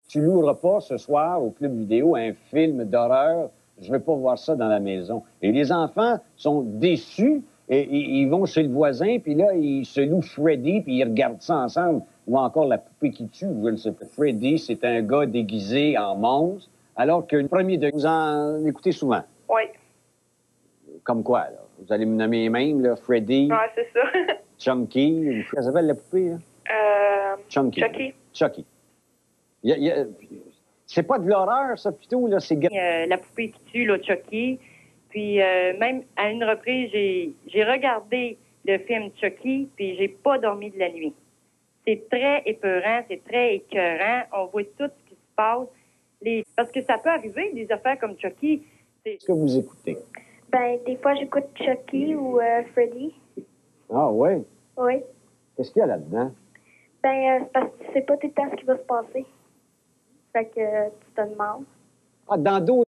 Tu loueras pas ce soir au club vidéo un film d'horreur. Je veux pas voir ça dans la maison. Et les enfants sont déçus et ils vont chez le voisin, puis là, ils se louent Freddy, puis ils regardent ça ensemble. Ou encore La poupée qui tue, je ne sais pas. Freddy, c'est un gars déguisé en monstre, alors que le premier de vous en écoutez souvent. Oui. Comme quoi, là? Vous allez me nommer les mêmes, là? Freddy, Ouais, c'est ça. Chunky. Ça s'appelle la poupée, là? Chunky. Chucky. Chucky. C'est pas de l'horreur, ça, plutôt, là, c'est... La poupée qui tue, là, Chucky. Puis même à une reprise, j'ai regardé le film Chucky, puis j'ai pas dormi de la nuit. C'est très épeurant, c'est très écœurant. On voit tout ce qui se passe. Parce que ça peut arriver, des affaires comme Chucky. Qu'est-ce que vous écoutez? Ben, des fois, j'écoute Chucky ou Freddy. Ah, oui? Oui. Qu'est-ce qu'il y a là-dedans? Ben, c'est parce que tu sais pas tout le temps ce qui va se passer. Fait que tu te demandes. Ah, dans d'autres